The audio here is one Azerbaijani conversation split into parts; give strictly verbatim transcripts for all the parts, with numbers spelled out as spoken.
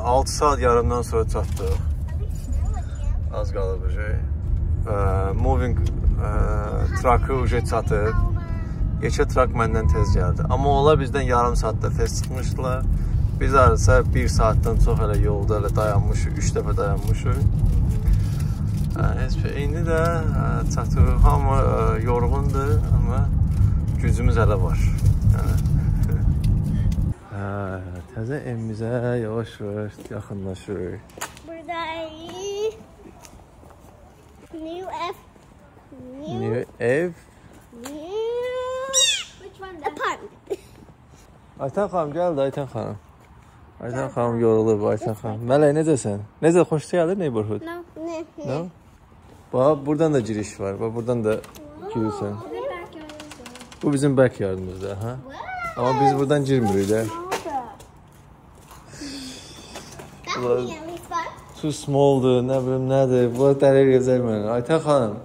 altı saat yarımdan sonra çatdıq. Az qalıb uje. Moving truck'ı uje çatıb. Geçə truck məndən tez gəldi. Amma onlar bizdən yarım saatda tez çıxmışdılar. Biz arasa bir saatdən çox hələ yolda hələ dayanmışıq. Üç dəfə dayanmışıq. Heç bir eyni də çatırıq. Hamı yorğundur, amma gücümüz hələ var. Təzə evimizə yavaş-yavaş yaxınlaşırıq. Buradayız. New ev. New ev. Which one? Apartment. Ayten xanım gəldi, Ayten xanım. Ayten xanım yorulub, Ayten xanım. Mələk, necəsən? Necə, xoş gəlir neighborhood? No. No? Bax, buradan da giriş var. Bax, buradan da girirsən. Bu bizim backyardımızda, ha? Amma biz buradan girmirik də. Too small'dur, nə bilim nədir. Bu dəlir gəzər mənə. Ayten xanım.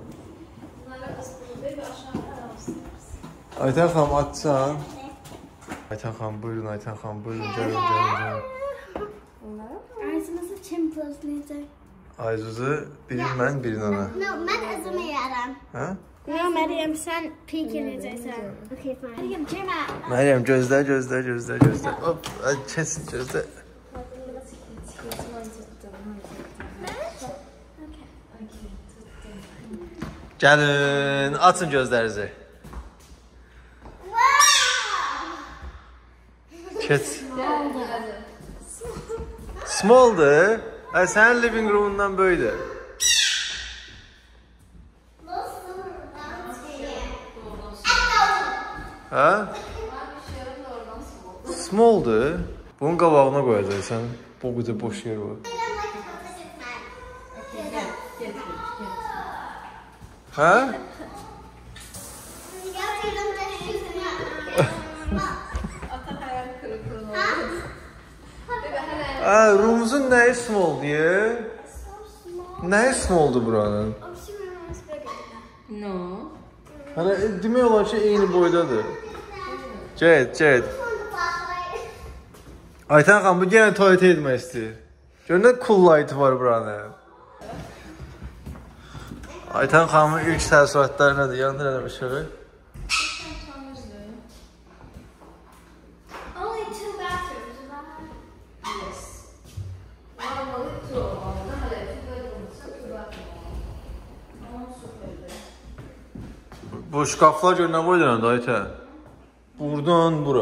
Ayten xanım, açsan. Ayten xanım, buyurun, Ayten xanım, buyurun. Gəlin, gəlin, gəlin. Ayzımızı kim pozlayacaq? Ayzuzu birin mən, birin ona. No, mən özümü yaram. Hə? No, Məryəm, sən pik edəcəksən. Okay, fine. Məryəm, cəmə. Məryəm, gözlə, gözlə, gözlə, gözlə. Hop, kəsin, gözlə. Gəlin, açın gözlərinizi. Keç. Small'dır. Sənin living room'undan böyüdür. Hə? Small'dır. Bunun qabağına qoyacaqsan. Bu qədər boş yer var. Hə? Hə, room'un nəyi small deyə? Nəyi small'dur buranın? No. Hələ demək olar ki, eyni boydadır. Cəhət, cəhət. Ayten xanım, bu yenə tualetə etmək istəyir. Gör nə cool light var buranın. Ayten xanımın ilk təəssüratları nədir? Yandır elə bir şey. Bu şkaflar gör nə boydan Ayten? Buradan bura.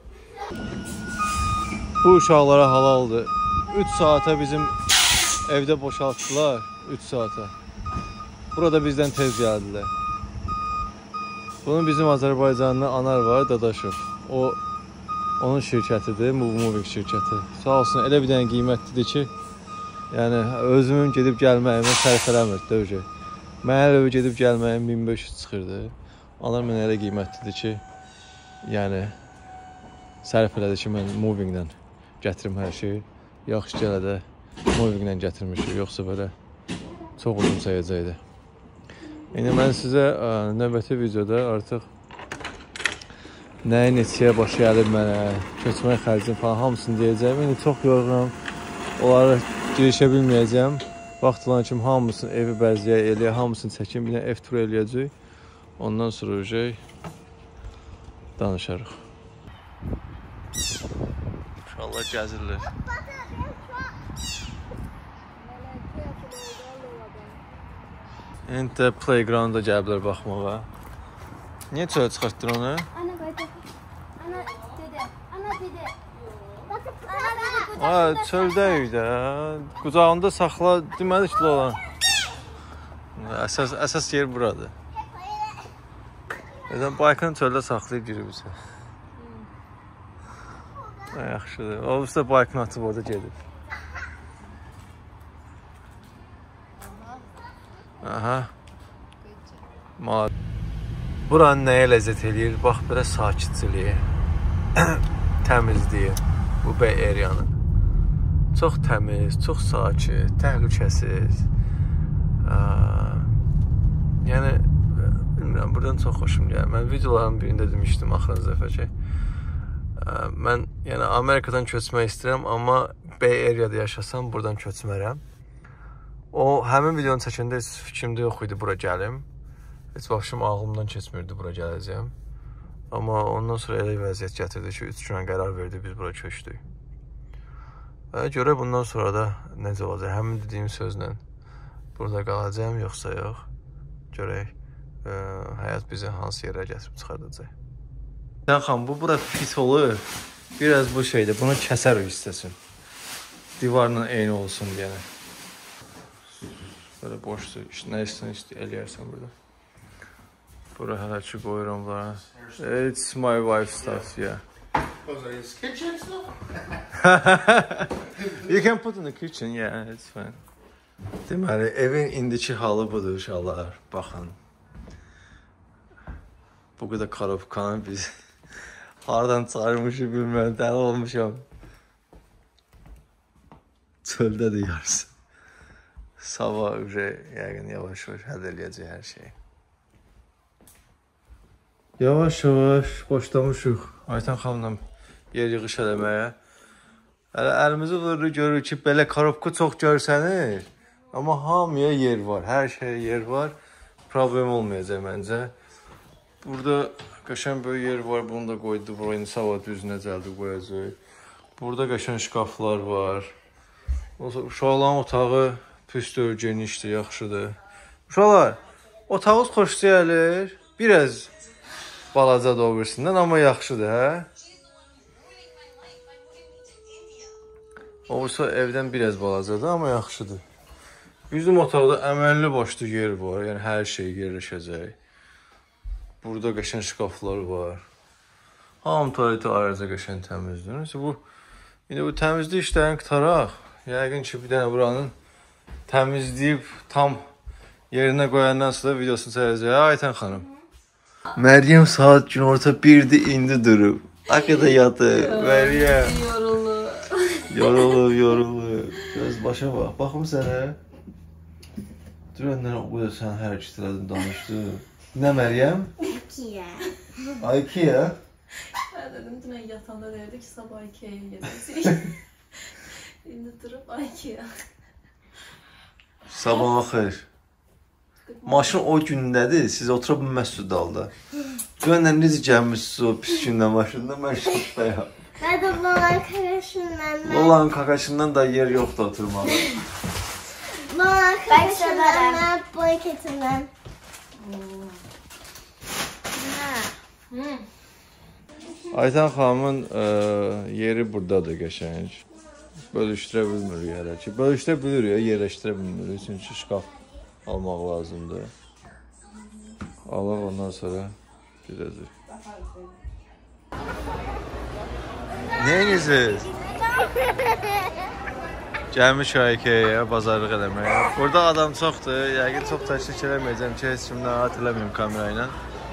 Bu uşaqlara halaldır. üç saata bizim evdə boşaltdılar. üç saata. Burada bizdən tez gəldilər. Bunun bizim Azərbaycanlı Anar var, Dadaşov. O, onun şirkətidir, Move Moving şirkəti. Sağ olsun, elə bir dənə qiymətlidir ki, yəni özümün gedib gəlməyimə sərf eləmir, dövcə. Mən hələ gedib gəlməyim min beş yüz çıxırdı. Anar mənə elə qiymətlidir ki, yəni sərf elədi ki, mən Movinglə gətirim hər şeyi. Yaxşı gələ də Movinglə gətirmişik, yoxsa belə çox uzun sayacaqdı. İndi mən sizə növbəti videoda artıq nəyi neçəyə baş gəlir mənə, köçmək xərcim falan hamısını deyəcəyim. İndi çox yorğunam, onlara girişə bilməyəcəm. Vaxt olan kimi hamısını evi bəzəyə eləyə, hamısını çəkim, bir ev tur eləyəcək. Ondan sonra ujay danışarıq. İnşallah gəzirlər. İndi də playground'a gəliblər baxmağa. Niyə çölə çıxartdın onu? Ana qoydu. Ana dedi. Ana dedi. Aa, çöldəyik də. Qucağında saxla, deməli ki, olan. Əsas, əsas yer buradır. Nədən baykını çöldə saxlayıb girib isə. Yaxşıdır. O üstə baykını atıb orada gedib. Aha. Mal. Buranın nəyə ləzzət eləyir? Bax, belə sakitçiliyi, təmizliyi bu Bay Area'nın. Çox təmiz, çox sakit, təhlükəsiz. Yəni, bilmirəm, buradan çox xoşum gəlir. Mən videoların birində demişdim axırıncı dəfə ki, mən yəni Amerikadan köçmək istəyirəm, amma Bay Area'da yaşasam buradan köçmərəm. O həmin videonu çəkəndə heç fikrimdə yox idi bura gəlim. Heç başım ağlımdan keçmirdi bura gələcəm. Amma ondan sonra elə vəziyyət gətirdi ki, üç günə qərar verdi, biz bura köçdük. Və görə bundan sonra da necə olacaq? Həmin dediyim sözlə burada qalacağım, yoxsa yox? Görək, ə, həyat bizi hansı yerə gətirib çıxardacaq. Sən xan, bu bura pis olur. Biraz bu şeydir, bunu kəsərik istəsin. Divarla eyni olsun deyənə. Böyle boşdur, işte nə istəyirsən eləyərsən burada. Bura hələ ki qoyuram bunlara. It's my wife's stuff, yeah. Was it his kitchen stuff? You can put in the kitchen, yeah, it's fine. Deməli, evin indiki halı budur uşaqlar, baxın. Bu qədər karobkanı biz hardan çıxarmışıq bilməm, dəli olmuşam. Çöldədir yarısı. Sabah yəqin yavaş-yavaş həll eləyəcək hər şeyi. Yavaş-yavaş boşlamışıq Aytan xanımla yer yığış eləməyə. Hələ əlimizi vururuq, görürük ki, belə karobka çox görsənir. Amma hamıya yer var, hər şeyə yer var. Problem olmayacaq məncə. Burada qəşən böyük yer var, bunu da qoydu. Burayı sabah düzünə cəldi qoyacaq. Burada qəşən şkaflar var. Uşaqların otağı püstür, genişdir, yaxşıdır. Uşaqlar, otağınız xoş gəlir. Biraz balaca doğursundan, amma yaxşıdır, hə? Olsa evdən biraz balacadır, amma yaxşıdır. Bizim otaqda əməlli başlı yer var, yəni hər şey yerləşəcək. Burada qəşən şkaflar var. Hamı tualeti ayrıca qəşən təmizdir. Neyse, bu, indi bu təmizlik işlərini qıtaraq. Yəqin ki, bir dənə buranın təmizləyib tam yerinə qoyandan sonra videosunu çəkəcək. Aytan xanım. Məryəm saat gün orta birdir, indi durub. Hakikaten yatır. Məryəm. Yorulur. Yorulur, yorulur. Göz başa bax. Baxım sənə. Dürəndən o qədər sən hərəkət elədin, danışdın. Nə Məryəm? Ikea. Ikea? Ben dedim dün yatağında derdi ki sabah Ikea'ya gezeceğiz. Şimdi durup Ikea. Sabah xeyir. Maşın o gündədir, siz otura bilməzsiniz dalda. Dünəndən necə gəlmişsiniz o pis gündən maşında, mən şokdayam. Ben de Lolan kakasından. Lolanın kakasından da yer yoxdur oturmağa. Lolan kakasından, ben boyketinden. Aytan xanımın ə, yeri buradadır qəşəng. Bölüşdürə bilmirik hələ ki. Bölüşdürə bilirik, yerləşdirə bilmirik. Çünki şkaf almaq lazımdır. Alaq ondan sonra gedəcək. Neyiniziz? Gəlmiş Ikea'ya bazarlıq eləməyə. Burada adam çoxdur. Yəqin çox təşvik eləməyəcəm ki, heç kimdən rahat eləməyim kamera ilə.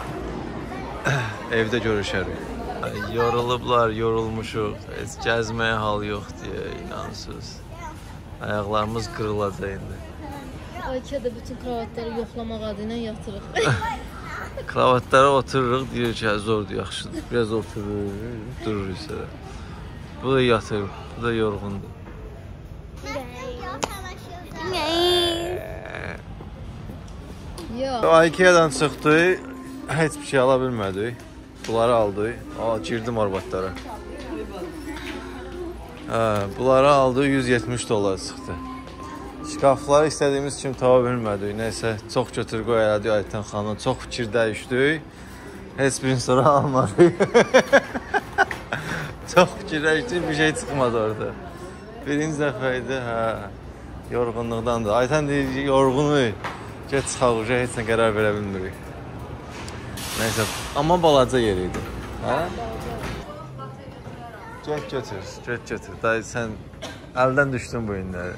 Evdə görüşərik. Yorulublar, yorulmuşuq. Heç gəzməyə hal yox deyə inansız. Ayaqlarımız qırılacaq indi. Ikea'da bütün kravatları yoxlamaq adıyla yatırıq. Kravatlara otururuq, deyir ki, zordur, yaxşıdır. Biraz oturur, durur isə. Bu da yatır, bu da yorğundur. Yox. Ikea'dan çıxdıq, heç bir şey ala bilmədik. Bunları aldıq. Aa, girdim arbatlara. Hə, bunları aldıq, yüz yetmiş dollar çıxdı. Şkafları istədiyimiz kimi tapa bilmədik. Nəysə, çox götür qoy elədik Aytan xanımla. Çox fikir dəyişdik. Heç birini sonra almadıq. Çox fikir dəyişdik, bir şey çıxmadı orada. Birinci dəfə idi, hə. Yorğunluqdandır. Aytan deyir, yorğunu. Get çıxaq, heç nə qərar verə bilmirik. Nəysə, amma balaca yer idi. Hə? Get götür, get götür. Dayı, sən əldən düşdün bu günləri.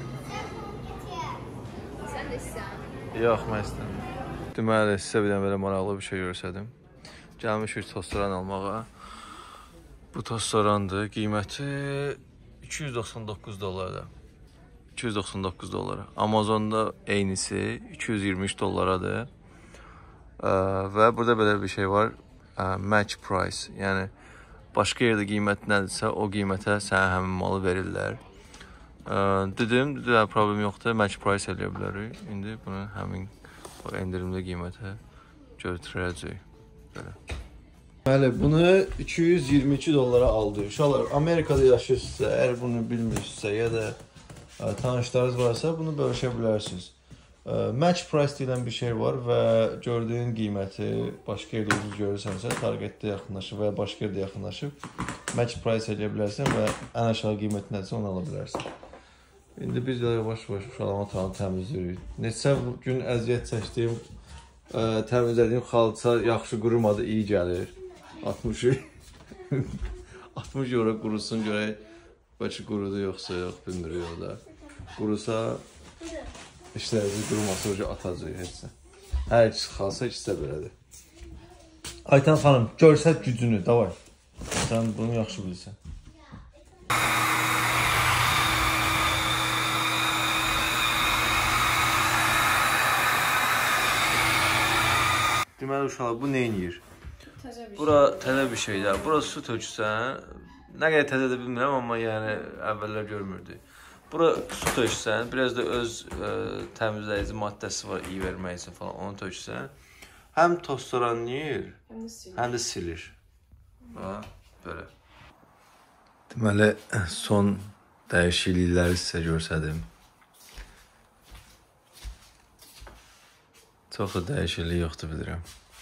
Sən də istəyən. Yox, mən istəmirəm. Deməli, sizə bir dənə belə maraqlı bir şey görsədim. Gəlmişik tostoran almağa. Bu tostorandır. Qiyməti iki yüz doxsan doqquz dollardır. iki yüz doxsan doqquz dollara. Amazonda eynisi iki yüz iyirmi üç dollaradır. Və burada belə bir şey var. Match price. Yəni, başqa yerdə qiymət nədirsə, o qiymətə sənə həmin malı verirlər. Dedim, dedilər, problem yoxdur, match price eləyə bilərik. İndi bunu həmin o endirimli qiymətə götürəcəyik. Belə. Bəli, bunu iki yüz iyirmi iki dollara aldı. Uşaqlar, Amerikada yaşayırsınızsa, əgər bunu bilmirsinizsə ya da ə, tanışlarınız varsa, bunu bölüşə bilərsiniz. Ə, match price deyilən bir şey var və gördüyün qiyməti başqa yerdə ucuz görürsənsə, targetdə yaxınlaşıb və ya başqa yerdə yaxınlaşıb match price eləyə bilərsən və ən aşağı qiymət nədirsə onu ala bilərsən. İndi biz də yavaş-yavaş uşaqlarıma tanı təmizləyirik. Neçə gün əziyyət çəkdiyim, ə, təmizlədiyim xalça yaxşı qurumadı, iyi gəlir. altmış altmış euro qurusun görək bəlkə qurudu yoxsa yox, bilmirik orada. Qurusa işlərimizi qurumasa oca atacaq hepsi. Hər ikisi xalsa ikisi də belədir. Aytan xanım, görsət gücünü, davay. Sən bunu yaxşı bilirsən. Deməli uşaqlar, bu neyin yiyir? Bura təzə bir şeydir. Bura su töksən, nə qədər təzə də bilmirəm, amma yəni əvvəllər görmürdük. Bura su töksən, biraz da öz ə, təmizləyici maddəsi var, iyi vermək üçün falan, onu töksən. Həm tozsoranlayır, həm də silir. Ha, belə. Deməli, son dəyişiklikləri sizə görsədim. Çox da dəyişiklik yoxdur bilirəm.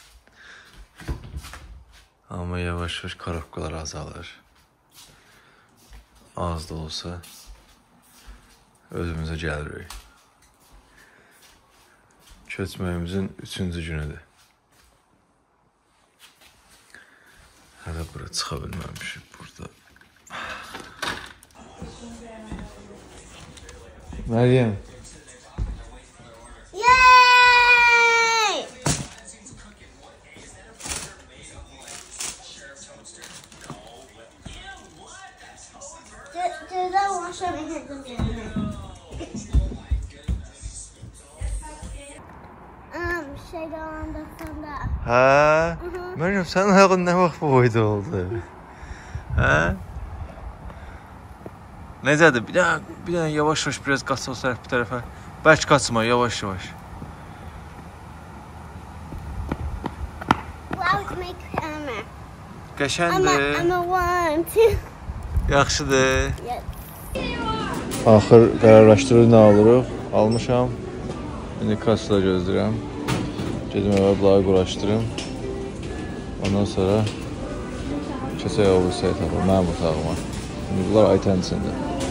Amma yavaş-yavaş korobkalar azalır. Az da olsa özümüzə gəlirik. Köçməyimizin üçüncü günüdür. Hələ bura çıxa bilməmişik burada. Məryəm. Hə? Məryəm, sənin ayağın nə vaxt bu boyda oldu? Hə? Necədir? Bir dənə, bir dənə yavaş-yavaş biraz qaç o tərəf bir tərəfə. Bəlkə qaçma, yavaş-yavaş. Qəşəndir. Yaxşıdır. Axır qərarlaşdırır nə alırıq? Almışam. İndi kassada gözləyirəm. Gedim evvel bunları quraşdırım. Ondan sonra keçək o bir sayı tapır, mənim otağıma. Şimdi bunlar Aytən içində.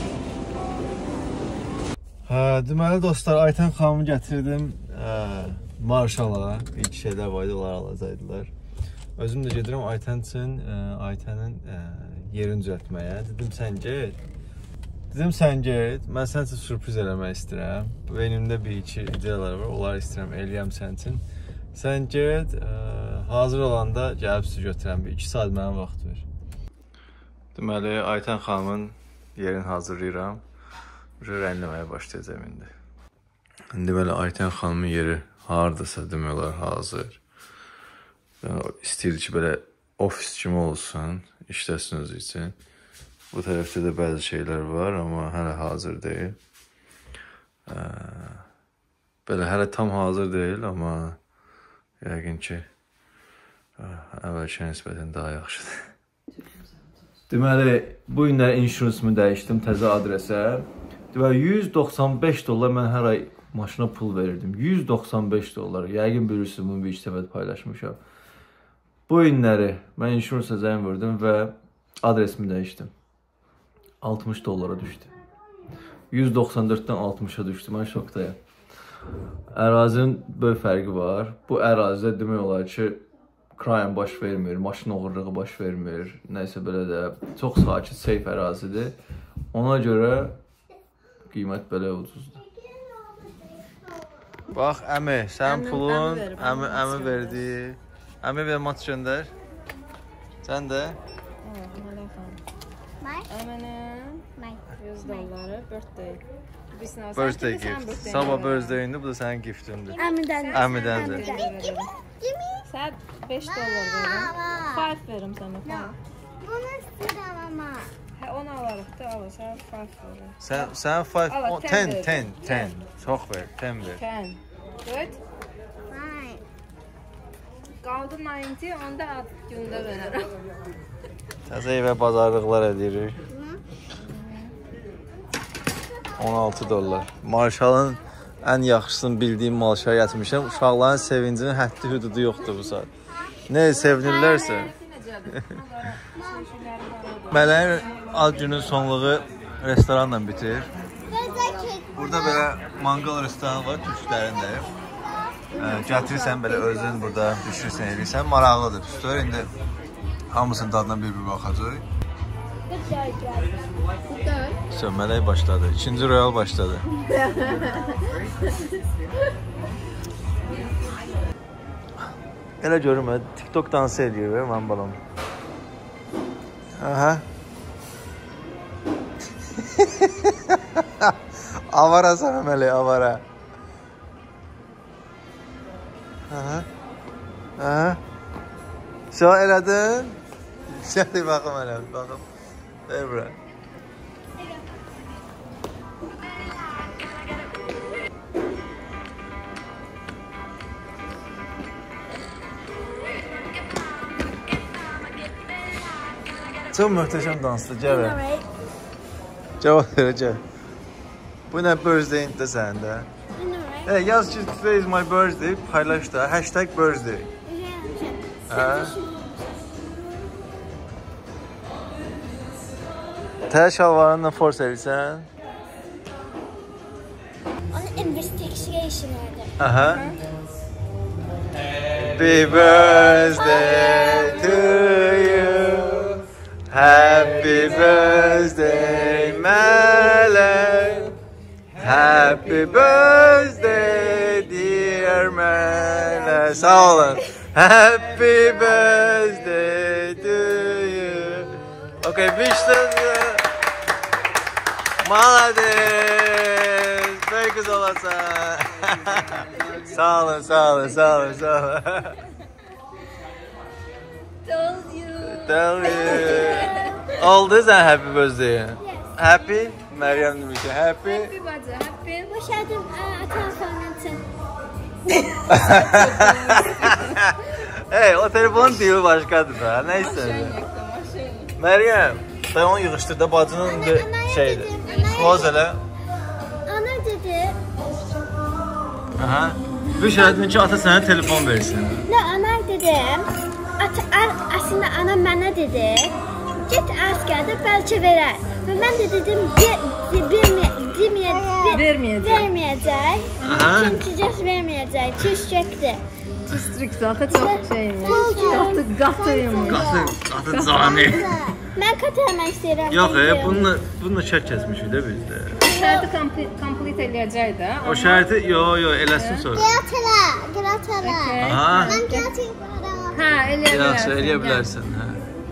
Hə, deməli dostlar, Aytən xanımı gətirdim Marşala. İlk şeylər var idi, onlar alacaqdılar. Özüm də gedirəm Aytən üçün, Aytənin yerini düzəltməyə. Dedim sən get. Dedim sən get, mən sən üçün sürpriz eləmək istəyirəm. Beynimdə bir iki ideyalar var, onları istəyirəm, eləyəm sən üçün. Sən get, ə, hazır olanda gəlib sizi götürəm, bir iki saat mənə vaxt ver. Deməli, Aytən xanımın yerini hazırlayıram. Rənləməyə başlayacağım indi. Deməli, Aytən xanımın yeri haradasa demək olar hazır. İstəyirdi ki, belə ofis kimi olsun, işləsin özü üçün. Bu tərəfdə də bəzi şeylər var, amma hələ hazır deyil. Ə, belə hələ tam hazır deyil, amma yəqin ki, əvvəlkə nisbətən daha yaxşıdır. Deməli, bu günlər insuransumu dəyişdim təzə adresə. Deməli, yüz doxsan beş dollar mən hər ay maşına pul verirdim. yüz doxsan beş dollar. Yəqin bilirsiniz, bunu bir iki səfər paylaşmışam. Bu günləri mən insuransa zəng vurdum və adresimi dəyişdim. altmış dollara düşdü. yüz doxsan dörddən altmışa düşdü. Mən şokdayım. Ərazinin böyük fərqi var. Bu ərazidə demək olar ki, crime baş vermir, maşın oğurluğu baş vermir, nəysə belə də çox sakit, safe ərazidir. Ona görə qiymət belə ucuzdur. Bax, əmi, sənin pulun əmi, əmi verdi. Əmi bir mat göndər. Sən də? Əmənin yüz dolları birthday. Birthday gift. Sabah birthday-indi, bu da sənin giftindir. Əmidən. Əmidəndir. Sən beş dollar verim. beş verim sənə. Bunu istəyirəm ama. Hə, onu alarıq da, alırsan, five olur. Sən sən five, Ala, on- ten ten, ver. ten, ten. Çox ver, ten ver. Ten. Good. Fine. Qaldı ninety, onda ad gündə verərəm. Təzə evə bazarlıqlar edirik. on altı dollar. Marşalın ən yaxşısını bildiyim marşaya gətirmişəm. Uşaqların sevincinin həddi hüdudu yoxdur bu saat. Nə sevinirlərsə. Mələyin ad günün sonluğu restoranla bitir. Burada belə mangal restoranı var, türklərin də. Gətirirsən belə özün burada bişirirsən, edirsən, maraqlıdır. Sonra indi hamısının dadına bir-bir baxacaq. Sönmələk başladı. İkinci royal başladı. Elə görürüm, TikTok dansı edir, mən balam. Aha. Avara sönmələk, avara. Aha. Aha. Şu elədin? Şəhdi baxım elə, baxım. Ver bura. Çok möhtəşəm dansdır, gəl. Cavab ver, gəl. Bu nə birthday də səndə? Hey, yaz ki, today is my birthday, paylaş da, hashtag birthday. Hə? Tər şalvarınla force edirsən? Onun investigation vardı. Aha. Happy birthday to you. Happy birthday, Melek. Happy birthday, dear Melek. Sağ olun. Happy birthday to you. Okay, wish Malades. Very güzel olasın. Sağ olun, sağ olun, sağ olun, sağ olun. Told you. Tell you. Oldu sen happy birthday. Happy? Meryem demiş ki happy. Happy bacı, happy. Bu şartım atan sonrası. Hey, o telefonun dili başkadır da. Neyse. Meryem, sen onu yığıştır da bacının bir şeydir. Close elə. Ana dedi. Aha. Bir şərtlə ki, ata sənə telefon versin. Ne ana dedim. Ata, aslında ana mənə dedi. Git askerdə bəlkə verər. Və mən də dedim, deməyəcək. Verməyəcək. Çünki cəs verməyəcək. Çüşcəkdir. Strict zaten çok şeymiş. Katı katıymış. Qatı, qatı cani. Mən katı eləmək istəyirəm. Yox, e, bununla, bununla şərt kəsmişik də biz də. Şərti complete eləyəcək də. O şərti, yo, yo, eləsin sonra. Gratala, gratala. Aha. Mən gratayım bana. Hə, eləyə bilərsən. Yaxşı, eləyə bilərsən, hə.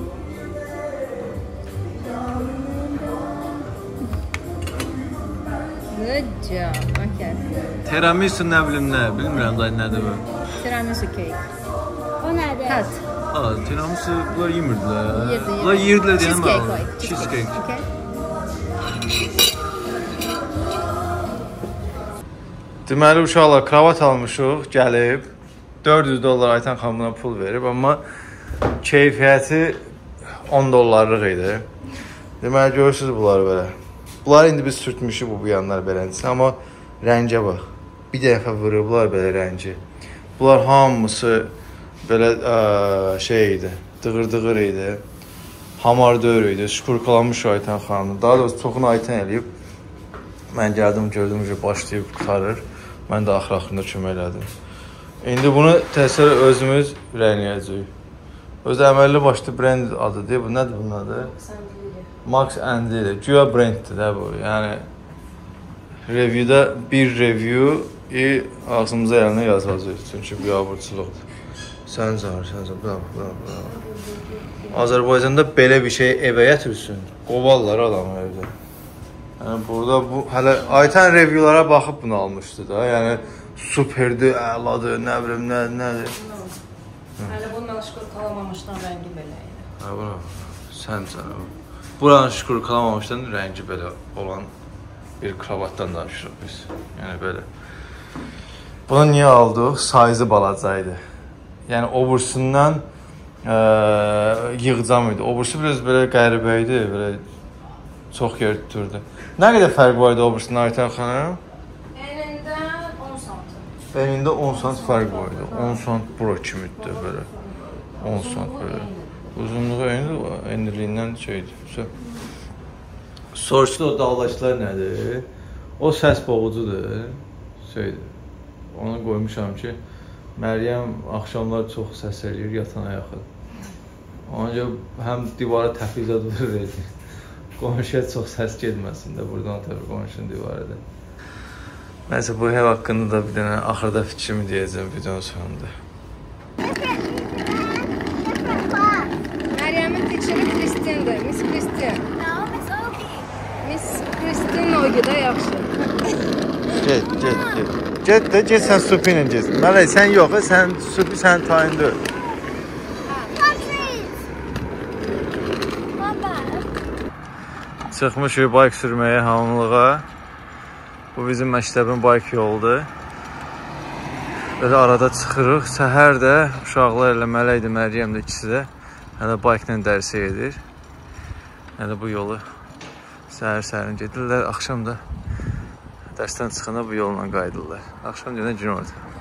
Good job. Okay. Tiramisu nə bilim nə, bilmirəm da nədir bu. Tiramisu cake. O nədir? Tat. Aa, tiramisu bunlar yemirdilər. Yirdi, yirdi. Bunlar yerdilər deyəm Cheesecake mən. koy. Cheesecake. Okay. Deməli uşaqlar kravat almışıq, gəlib dörd yüz dollar Aytan xanımına pul verib, amma keyfiyyəti on dollarlıq idi. Deməli görürsüz bunları belə. Bunları indi biz sürtmüşük bu bu yanlar beləncəsinə, amma rəngə bax. Bir dəfə vurublar belə rəngi. Bunlar hamısı belə ə, şey idi, dığır-dığır idi. Hamar döyür idi, şkurkalanmış Aytan xanım. Daha doğrusu çoxunu Aytan eləyib. Mən gəldim, gördüm ki, başlayıb qutarır. Mən də axır-axırında kömək elədim. İndi bunu təsir özümüz rəynəyəcəyik. Öz əməlli başlı brend adıdır. Bu nədir bunun adı? Max and Deal. Güya brenddir də bu. Yəni reviewda bir review ağzımıza əlinə yazacağıq. Çünki bu abırçılıqdır. Sən canır, sən canır. Bravo, bravo, bravo. Azərbaycanda belə bir şey evə gətirsin. Qovarlar adamı evdə. Yəni burada bu hələ Aytan reviewlara baxıb bunu almışdı da. Yəni superdir, əladır, nə bilim, nə, nədir. Hələ bundan şükür qalamamışdan rəngi belə idi. Hə, bravo. Sən canım. Buranı şükür kalamamışdan rəngi belə olan bir kravatdan danışırıq biz. Yəni belə. Bunu niyə aldıq? Sayzı balacaydı. Yəni obursundan e, yığcam idi. Obursu biraz belə qəribə idi, belə çox yer tuturdu. Nə qədər fərq var idi obursundan Aytən xanım? Enində on santim. Enində on sant fərq var idi. on sant bura kimidir belə. on sant belə. Uzunluğu eyni, endirliyindən şeydir. Soruşdu o dağlaşlar nədir? O səs boğucudur. Şeydir. Ona qoymuşam ki, Məryəm axşamlar çox səs eləyir, yatana yaxın. Ona görə həm divara təfizat verir. Qonşuya çox səs getməsin də buradan tabii qonşunun divarıda. Nəysə bu ev haqqında da bir dənə axırda fikrimi deyəcəm videonun sonunda. Məryəmin teacherı Kristindir, Miss Kristin. Miss Kristin o qədər yaxşı. Get, get, get. Get də, get sən Supi ilə get. Mələk, sən yox, sən Supi sənin tayındır. Çıxmışıq bayk sürməyə hamılığa. Bu bizim məktəbin bayk yoludur. Belə arada çıxırıq. Səhər də uşaqlar ilə Mələkdir, Məryəm də ikisi də hələ baykla dərsə edir. Hələ bu yolu səhər-səhərin gedirlər. Axşam da dərsdən çıxanda bu yolla qayıdırlar. Axşam yenə gün orada.